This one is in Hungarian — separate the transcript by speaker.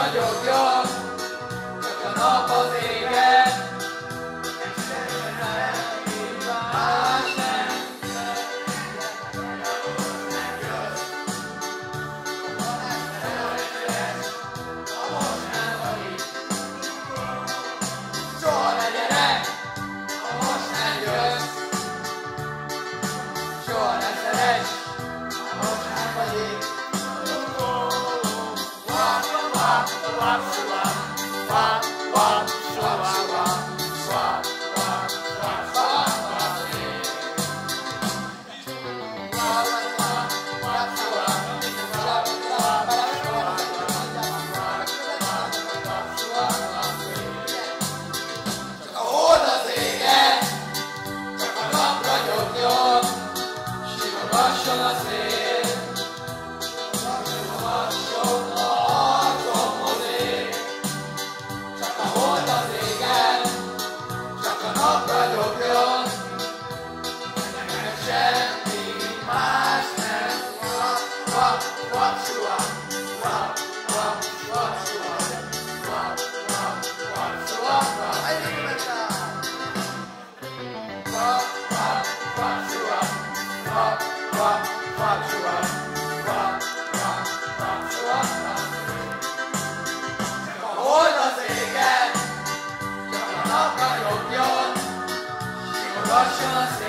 Speaker 1: ragyogjon, csak a nap az égen. Más nem. Soha ne gyere, ha most nem jössz. Soha ne szeress, ha most nem vagy itt. Csak a hold az égen, csak a nap ragyogjon, simogasson a szél, simogasson a tombozék. Csak a hold az égen, csak a nap ragyogjon, meg semmi más nem. Wap, wap, shua, wap, wap, wap, shua, wap, wap, wap, shua, wap. Wap, wap, wap, shua, wap, wap, wap, shua, wap, wap, wap, shua, wap. Csak a hold az égen, csak a nap ragyogjon, simogasson a